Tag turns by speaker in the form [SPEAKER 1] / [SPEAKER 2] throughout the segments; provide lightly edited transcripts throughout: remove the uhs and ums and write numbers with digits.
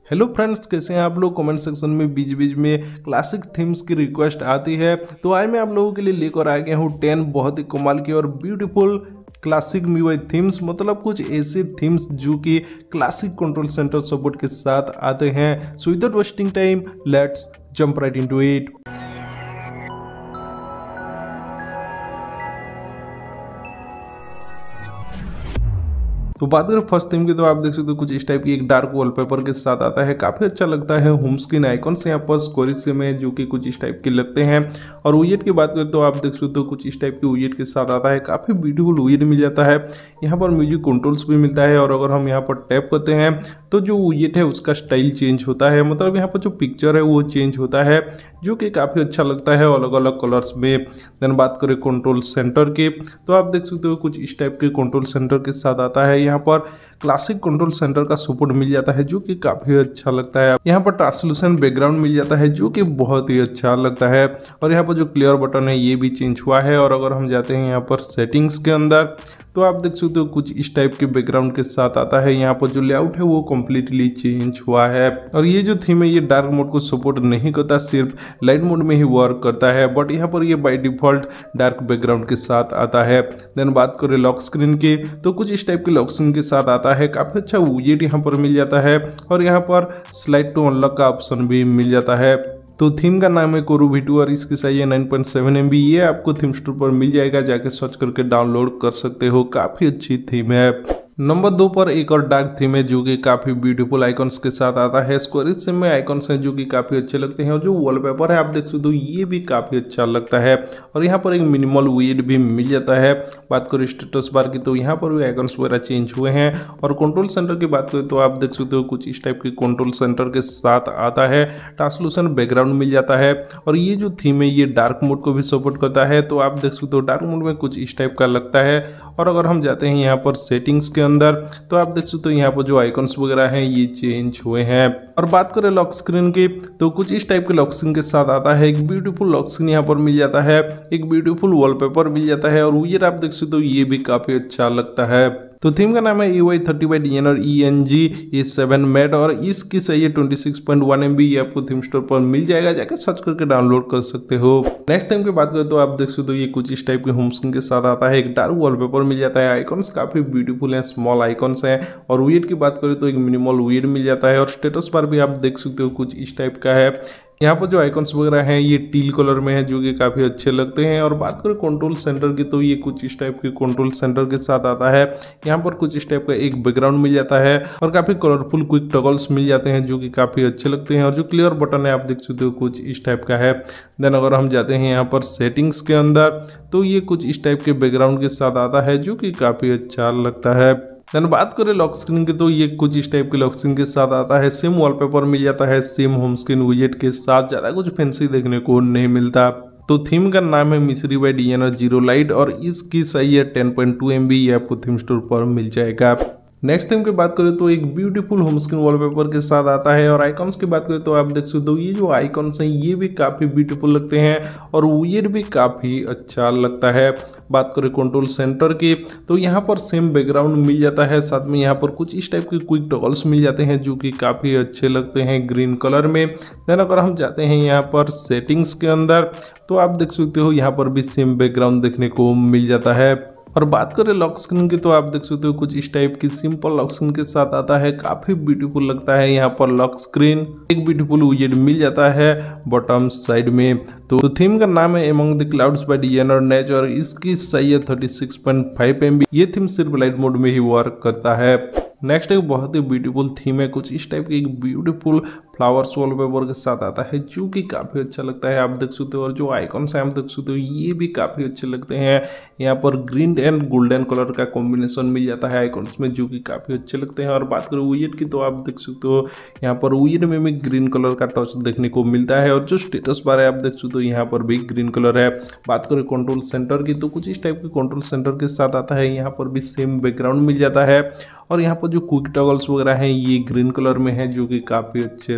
[SPEAKER 1] Hello friends, कैसे हैं आप लोग। कमेंट सेक्शन में बीच बीच में क्लासिक थीम्स की रिक्वेस्ट आती है, तो आज मैं आप लोगों के लिए लेकर आ गया हूँ 10 बहुत ही कमाल की और ब्यूटीफुल क्लासिक MIUI थीम्स। मतलब कुछ ऐसे थीम्स जो कि क्लासिक कंट्रोल सेंटर सपोर्ट के साथ आते हैं। So without wasting time, let's jump right into it. तो बात करें फर्स्ट थीम की, तो आप देख सकते हो कुछ इस टाइप की एक डार्क वॉलपेपर के साथ आता है। काफ़ी अच्छा लगता है। होम स्क्रीन आइकॉन्स यहाँ पर स्कोरिस में जो कि कुछ इस टाइप के लगते हैं। और विजेट की बात करें तो आप देख सकते हो कुछ इस टाइप के विजेट के साथ आता है। काफ़ी ब्यूटीफुल विजेट मिल जाता है। यहाँ पर म्यूजिक कंट्रोल्स भी मिलता है और अगर हम यहाँ पर टैप करते हैं तो जो विजेट है उसका स्टाइल चेंज होता है। मतलब यहाँ पर जो पिक्चर है वो चेंज होता है, जो कि काफ़ी अच्छा लगता है अलग अलग कलर्स में। देन बात करें कंट्रोल सेंटर की, तो आप देख सकते हो कुछ इस टाइप के कंट्रोल सेंटर के साथ आता है। यहाँ पर क्लासिक कंट्रोल सेंटर का सपोर्ट मिल जाता है, जो कि काफ़ी अच्छा लगता है। यहाँ पर ट्रांसलूसेंट बैकग्राउंड मिल जाता है, जो कि बहुत ही अच्छा लगता है। और यहाँ पर जो क्लियर बटन है ये भी चेंज हुआ है। और अगर हम जाते हैं यहाँ पर सेटिंग्स के अंदर, तो आप देख सकते हो कुछ इस टाइप के बैकग्राउंड के साथ आता है। यहाँ पर जो लेआउट है वो कम्प्लीटली चेंज हुआ है। और ये जो थीम है ये डार्क मोड को सपोर्ट नहीं करता, सिर्फ लाइट मोड में ही वर्क करता है। बट यहाँ पर ये बाय डिफॉल्ट डार्क बैकग्राउंड के साथ आता है। देन बात करें लॉक स्क्रीन की, तो कुछ इस टाइप के लॉक स्क्रीन के साथ आता है। काफ़ी अच्छा विजेट यहाँ पर मिल जाता है। और यहाँ पर स्लाइड टू अनलॉक का ऑप्शन भी मिल जाता है। तो थीम का नाम है कोरू V2 और इसकी साइज है 9.7 MB। ये आपको थीम स्टोर पर मिल जाएगा, जाके सर्च करके डाउनलोड कर सकते हो। काफ़ी अच्छी थीम है। नंबर 2 पर एक और डार्क थीम है जो कि काफ़ी ब्यूटीफुल आइकॉन्स के साथ आता है। स्क्वायरिश में आइकॉन्स हैं जो कि काफ़ी अच्छे लगते हैं। और जो वॉलपेपर है आप देख सकते हो ये भी काफ़ी अच्छा लगता है। और यहाँ पर एक मिनिमल विजेट भी मिल जाता है। बात करें स्टेटस बार की, तो यहाँ पर भी आइकॉन्स वगैरह चेंज हुए हैं। और कंट्रोल सेंटर की बात करें तो आप देख सकते हो कुछ इस टाइप की कंट्रोल सेंटर के साथ आता है। ट्रांसलूसेंट बैकग्राउंड मिल जाता है। और ये जो थीम है ये डार्क मोड को भी सपोर्ट करता है। तो आप देख सकते हो डार्क मोड में कुछ इस टाइप का लगता है। और अगर हम जाते हैं यहाँ पर सेटिंग्स के अंदर, तो आप देख सकते हो यहाँ पर जो आइकॉन्स वगैरह हैं ये चेंज हुए हैं। और बात करें लॉक स्क्रीन की, तो कुछ इस टाइप के लॉक स्क्रीन के साथ आता है। एक ब्यूटीफुल लॉक स्क्रीन यहाँ पर मिल जाता है, एक ब्यूटीफुल वॉलपेपर मिल जाता है। और विजेट आप देख सकते हो ये भी काफ़ी अच्छा लगता है। तो थीम का नाम है EY30 by DNR ENG A7 mat और इसकी सही है 26.1 MB। ये आपको थीम स्टोर पर मिल जाएगा, जाकर सर्च करके डाउनलोड कर सकते हो। नेक्स्ट थीम की बात करें तो आप देख सकते हो ये कुछ इस टाइप के होम स्क्रीन के साथ आता है। एक डार्क वॉलपेपर मिल जाता है। आइकॉन्स काफी ब्यूटीफुल हैं, स्मॉल आइकॉन्स हैं। और विजेट की बात करें तो एक मिनिमल विजेट मिल जाता है। और स्टेटस बार भी आप देख सकते हो कुछ इस टाइप का है। यहाँ पर जो आइकॉन्स वगैरह हैं ये टील कलर में है, जो कि काफ़ी अच्छे लगते हैं। और बात करें कंट्रोल सेंटर की, तो ये कुछ इस टाइप के कंट्रोल सेंटर के साथ आता है। यहाँ पर कुछ इस टाइप का एक बैकग्राउंड मिल जाता है। और काफ़ी कलरफुल क्विक टॉगल्स मिल जाते हैं, जो कि काफ़ी अच्छे लगते हैं। और जो क्लियर बटन है आप देख सकते हो कुछ इस टाइप का है। देन अगर हम जाते हैं यहाँ पर सेटिंग्स के अंदर, तो ये कुछ इस टाइप के बैकग्राउंड के साथ आता है, जो कि काफ़ी अच्छा लगता है। देन बात करें लॉक स्क्रीन की, तो ये कुछ इस टाइप के लॉक स्क्रीन के साथ आता है। सेम वॉलपेपर मिल जाता है, सेम होम स्क्रीन विजेट के साथ। ज़्यादा कुछ फैंसी देखने को नहीं मिलता। तो थीम का नाम है मिस्री बाय DNR जीरो लाइट और इसकी सही है 10.2 MB। ये आपको थीम स्टोर पर मिल जाएगा। नेक्स्ट थीम की बात करें तो एक ब्यूटीफुल होम स्क्रीन वॉलपेपर के साथ आता है। और आइकॉन्स की बात करें तो आप देख सकते हो ये जो आइकॉन्स हैं ये भी काफ़ी ब्यूटीफुल लगते हैं और विजेट भी काफ़ी अच्छा लगता है। बात करें कंट्रोल सेंटर की, तो यहाँ पर सेम बैकग्राउंड मिल जाता है। साथ में यहाँ पर कुछ इस टाइप के क्विक टॉगल्स मिल जाते हैं, जो कि काफ़ी अच्छे लगते हैं ग्रीन कलर में। देन अगर हम जाते हैं यहाँ पर सेटिंग्स के अंदर, तो आप देख सकते हो यहाँ पर भी सेम बैकग्राउंड देखने को मिल जाता है। और बात करें लॉक स्क्रीन की, तो आप देख सकते हो कुछ इस टाइप की सिंपल लॉक स्क्रीन के साथ आता है। काफ़ी ब्यूटीफुल लगता है। यहाँ पर लॉक स्क्रीन एक ब्यूटीफुल विजेट मिल जाता है बॉटम साइड में। तो थीम का नाम है among the clouds by DNR नेच और इसकी सही है 36.5 MB। ये थीम सिर्फ लाइट मोड में ही वर्क करता है। नेक्स्ट एक बहुत ही ब्यूटीफुल थीम है। कुछ इस टाइप की एक ब्यूटीफुल फ्लावर्स वॉलपेपर के साथ आता है, जो कि काफ़ी अच्छा लगता है। आप देख सकते हो और जो आइकॉन्स हैं आप देख सकते हो ये भी काफ़ी अच्छे लगते हैं। यहाँ पर ग्रीन एंड गोल्डन कलर का कॉम्बिनेशन मिल जाता है आइकॉन्स में, जो कि काफ़ी अच्छे लगते हैं। और बात करें विजेट की, तो आप देख सकते हो यहाँ पर विजेट में भी ग्रीन कलर का टच देखने को मिलता है। और जो स्टेटस बार है आप देख सकते हो यहाँ पर भी ग्रीन कलर है। बात करें कंट्रोल सेंटर की, तो कुछ इस टाइप के कंट्रोल सेंटर के साथ आता है। यहाँ पर भी सेम बैकग्राउंड मिल जाता है। और यहाँ पर जो क्विक टॉगल्स वगैरह हैं ये ग्रीन कलर में है, जो कि काफ़ी अच्छे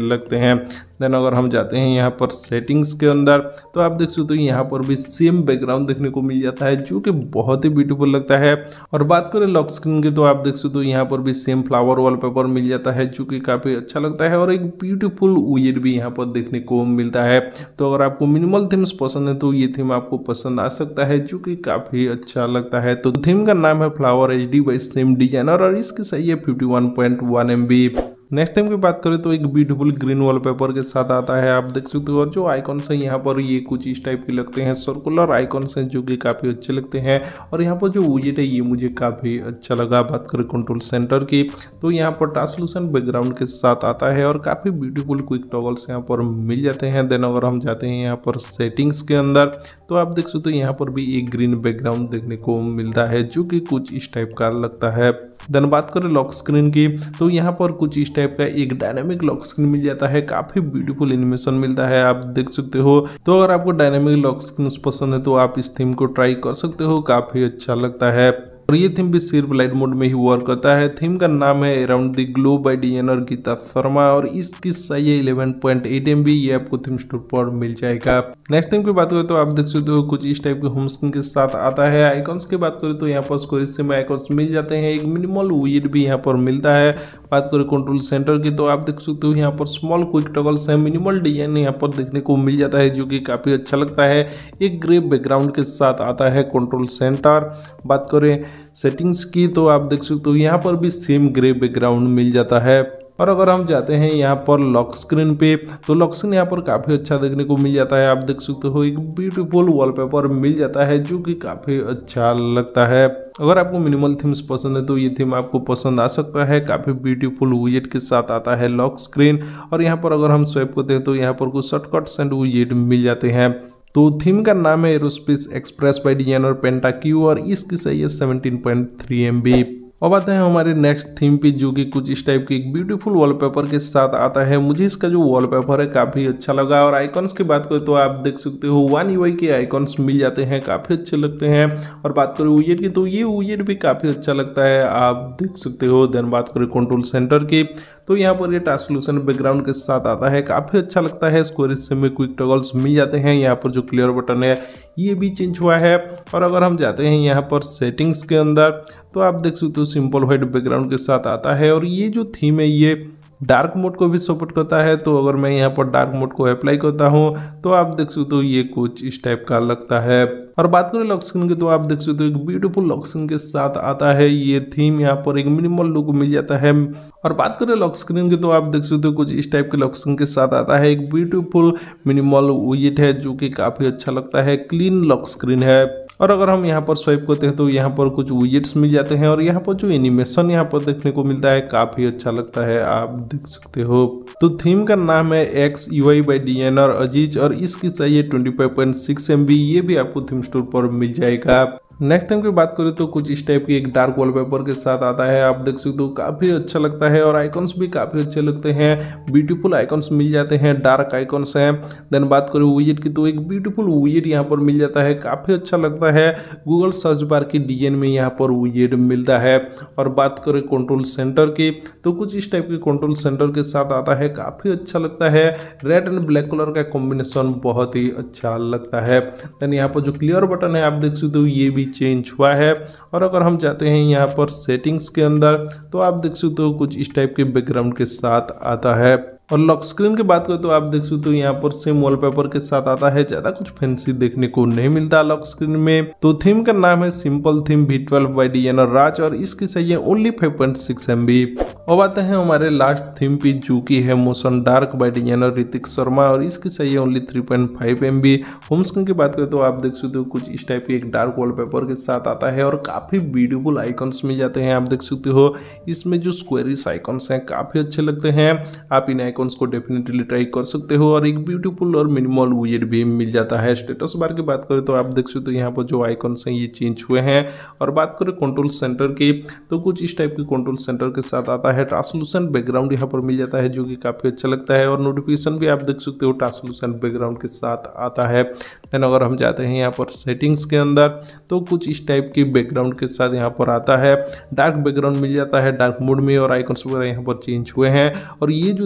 [SPEAKER 1] लगते हैं। देन अगर हम जाते हैं यहाँ पर सेटिंग्स के अंदर तो आप देख सकते हो यहाँ पर भी सेम बैकग्राउंड देखने को मिल जाता है जो कि बहुत ही ब्यूटीफुल लगता है। और बात करें लॉक स्क्रीन की तो आप देख सकते हो यहाँ पर भी सेम फ्लावर वॉलपेपर मिल जाता है जो कि काफ़ी अच्छा लगता है और एक ब्यूटीफुल विजेट भी यहाँ पर देखने को मिलता है। तो अगर आपको मिनिमल थीम्स पसंद है तो ये थीम आपको पसंद आ सकता है जो कि काफ़ी अच्छा लगता है। तो थीम का नाम है flower HD by same designer और इसकी सही है 51.1 MB। नेक्स्ट टाइम की बात करें तो एक ब्यूटीफुल ग्रीन वॉलपेपर के साथ आता है, आप देख सकते हो। और जो आइकॉन्स हैं यहाँ पर ये कुछ इस टाइप के लगते हैं, सर्कुलर आइकॉन्स हैं जो कि काफ़ी अच्छे लगते हैं। और यहाँ पर जो विजेट है ये मुझे काफ़ी अच्छा लगा। बात करें कंट्रोल सेंटर की तो यहाँ पर ट्रांसलूसेंट बैकग्राउंड के साथ आता है और काफ़ी ब्यूटीफुल क्विक टॉगल्स यहाँ पर मिल जाते हैं। देन अगर हम जाते हैं यहाँ पर सेटिंग्स के अंदर तो आप देख सकते हो यहाँ पर भी एक ग्रीन बैकग्राउंड देखने को मिलता है जो कि कुछ इस टाइप का लगता है। देन बात करें लॉक स्क्रीन की तो यहाँ पर कुछ इस टाइप का एक डायनामिक लॉक स्क्रीन मिल जाता है, काफी ब्यूटीफुल एनिमेशन मिलता है, आप देख सकते हो। तो अगर आपको डायनामिक लॉक स्क्रीन पसंद है तो आप इस थीम को ट्राई कर सकते हो, काफी अच्छा लगता है। और ये थीम भी सिर्फ लाइट मोड में ही वर्क करता है। थीम का नाम है around the globe by designer Geeta Sharma और इसकी साइज है 11.8 MB। ये आपको थीम स्टोर पर मिल जाएगा। नेक्स्ट थीम की बात करें तो आप देख सकते हो कुछ इस टाइप के होम स्क्रीन के साथ आता है। आइकॉन्स की बात करें तो यहाँ पर स्क्वायर्स में आइकॉन्स मिल जाते हैं, एक मिनिमल विजेट भी यहाँ पर मिलता है। बात करें कंट्रोल सेंटर की तो आप देख सकते हो यहाँ पर स्मॉल क्विक टॉगल्स है, मिनिमल डिजाइन यहाँ पर देखने को मिल जाता है जो कि काफ़ी अच्छा लगता है। एक ग्रे बैकग्राउंड के साथ आता है कंट्रोल सेंटर। बात करें सेटिंग्स की तो आप देख सकते हो यहाँ पर भी सेम ग्रे बैकग्राउंड मिल जाता है। और अगर हम जाते हैं यहाँ पर लॉक स्क्रीन पे तो लॉक स्क्रीन यहाँ पर काफ़ी अच्छा देखने को मिल जाता है, आप देख सकते हो एक ब्यूटीफुल वॉलपेपर मिल जाता है जो कि काफ़ी अच्छा लगता है। अगर आपको मिनिमल थीम्स पसंद है तो ये थीम आपको पसंद आ सकता है, काफ़ी ब्यूटीफुल विजेट के साथ आता है लॉक स्क्रीन। और यहाँ पर अगर हम स्वैप करते हैं तो यहाँ पर कुछ शॉर्टकट्स एंड विजेट मिल जाते हैं। तो थीम का नाम है एरोस्पेस एक्सप्रेस बाय डिजाइनर पेंटाक्यू और इसकी सही है 17.3 MB। अब आते हैं हमारे नेक्स्ट थीम पे जो कि कुछ इस टाइप की एक ब्यूटीफुल वॉलपेपर के साथ आता है। मुझे इसका जो वॉलपेपर है काफ़ी अच्छा लगा। और आइकॉन्स की बात करें तो आप देख सकते हो वन UI के आइकॉन्स मिल जाते हैं, काफ़ी अच्छे लगते हैं। और बात करें विजेट की तो ये विजेट भी काफ़ी अच्छा लगता है, आप देख सकते हो। देन बात करें कंट्रोल सेंटर की तो यहाँ पर ये ट्रांसलूसेंट बैकग्राउंड के साथ आता है, काफ़ी अच्छा लगता है। स्क्वायर्स में क्विक टॉगल्स मिल जाते हैं, यहाँ पर जो क्लियर बटन है ये भी चेंज हुआ है। और अगर हम जाते हैं यहाँ पर सेटिंग्स के अंदर तो आप देख सकते हो सिंपल व्हाइट बैकग्राउंड के साथ आता है। और ये जो थीम है ये डार्क मोड को भी सपोर्ट करता है। तो अगर मैं यहाँ पर डार्क मोड को अप्लाई करता हूँ तो आप देख सकते हो ये कुछ इस टाइप का लगता है। और बात करें लॉक स्क्रीन की तो आप देख सकते हो एक ब्यूटीफुल लॉक स्क्रीन के साथ आता है ये थीम, यहाँ पर एक मिनिमल लुक मिल जाता है। और बात करें लॉक स्क्रीन की तो आप देख सकते हो कुछ इस टाइप के लॉक स्क्रीन के साथ आता है, एक ब्यूटीफुल मिनिमल विजेट है जो कि काफ़ी अच्छा लगता है, क्लीन लॉक स्क्रीन है। और अगर हम यहाँ पर स्वाइप करते हैं तो यहाँ पर कुछ विजेट्स मिल जाते हैं और यहाँ पर जो एनिमेशन यहाँ पर देखने को मिलता है काफ़ी अच्छा लगता है, आप देख सकते हो। तो थीम का नाम है XUI बाय डिजाइनर अजीज और इसकी सही है 25.6 MB। ये भी आपको थीम स्टोर पर मिल जाएगा। नेक्स्ट टाइम की बात करें तो कुछ इस टाइप की एक डार्क वॉलपेपर के साथ आता है, आप देख सकते हो काफ़ी अच्छा लगता है। और आइकॉन्स भी काफ़ी अच्छे लगते हैं, ब्यूटीफुल आइकॉन्स मिल जाते हैं, डार्क आइकॉन्स हैं। देन बात करें विजेट की तो एक ब्यूटीफुल विजेट यहाँ पर मिल जाता है, काफ़ी अच्छा लगता है। गूगल सर्च बार की डिजाइन में यहाँ पर विजेट मिलता है। और बात करें कंट्रोल सेंटर की तो कुछ इस टाइप के कंट्रोल सेंटर के साथ आता है, काफ़ी अच्छा लगता है। रेड एंड ब्लैक कलर का कॉम्बिनेशन बहुत ही अच्छा लगता है। देन यहाँ पर जो क्लियर बटन है आप देख सकते हो ये भी चेंज हुआ है। और अगर हम जाते हैं यहाँ पर सेटिंग्स के अंदर तो आप देख सकते हो कुछ इस टाइप के बैकग्राउंड के साथ आता है। और लॉक स्क्रीन की बात करें तो आप देख सकते हो यहाँ पर सेम वॉलपेपर के साथ आता है, ज़्यादा कुछ फैंसी देखने को नहीं मिलता लॉक स्क्रीन में। तो थीम का नाम है simple theme V12 by designer Raj और इसकी सही है ओनली 5.6 MB। अब आते हैं हमारे लास्ट थीम पे जो की है motion dark by designer Hritik Sharma और इसकी सही है ओनली 3.5 MB। होम स्क्रीन की बात करें तो आप देख सकते हो कुछ इस टाइप की एक डार्क वॉलपेपर के साथ आता है और काफ़ी ब्यूटीफुल आइकॉन्स मिल जाते हैं, आप देख सकते हो। इसमें जो स्क्वेरिश आइकॉन्स हैं काफ़ी अच्छे लगते हैं, आप इन आइकॉन्स को डेफिनेटली ट्राई कर सकते हो। और एक ब्यूटीफुल और मिनिमल विजेट भी मिल जाता है। स्टेटस बार की बात करें तो आप देख सकते हो यहाँ पर जो आइकॉन्स हैं ये चेंज हुए हैं। और बात करें कंट्रोल सेंटर की तो कुछ इस टाइप के कंट्रोल सेंटर के साथ आता है, ट्रांसलूसेंट बैकग्राउंड यहाँ पर मिल जाता है जो कि काफ़ी अच्छा लगता है। और नोटिफिकेशन भी आप देख सकते हो ट्रांसलूसेंट बैकग्राउंड के साथ आता है। देन अगर हम जाते हैं यहाँ पर सेटिंग्स के अंदर तो कुछ इस टाइप की बैकग्राउंड के साथ यहाँ पर आता है, डार्क बैकग्राउंड मिल जाता है डार्क मोड में। और आइकॉन्स वगैरह यहाँ पर चेंज हुए हैं। और ये जो थीम है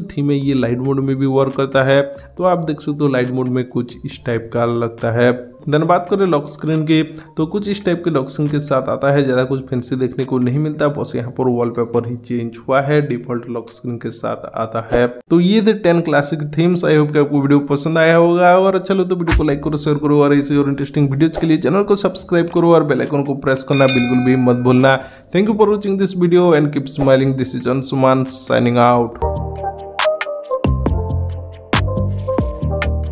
[SPEAKER 1] ये लाइट मोड में भी वर्क करता है। तो आप देख सकते हो लाइट मोड में कुछ इस टाइप का लगता है। देन बात करें लॉक स्क्रीन की, तो कुछ इस टाइप के लॉक स्क्रीन के साथ आता है, ज़्यादा कुछ फैंसी देखने को नहीं मिलता, बस यहाँ पर वॉलपेपर ही चेंज हुआ है, डिफॉल्ट लॉक स्क्रीन के साथ आता है। तो ये थे 10 क्लासिक थीम्स। आई होप कि आपको वीडियो पसंद आया होगा, और अच्छा लगे तो वीडियो को लाइक करो, शेयर करो, और ऐसे और इंटरेस्टिंग वीडियोज के लिए चैनल को सब्सक्राइब करो और बेल आइकन को प्रेस करना बिल्कुल भी मत भूलना। Thank you for watching this video and keep smiling. This is Anshuman signing out.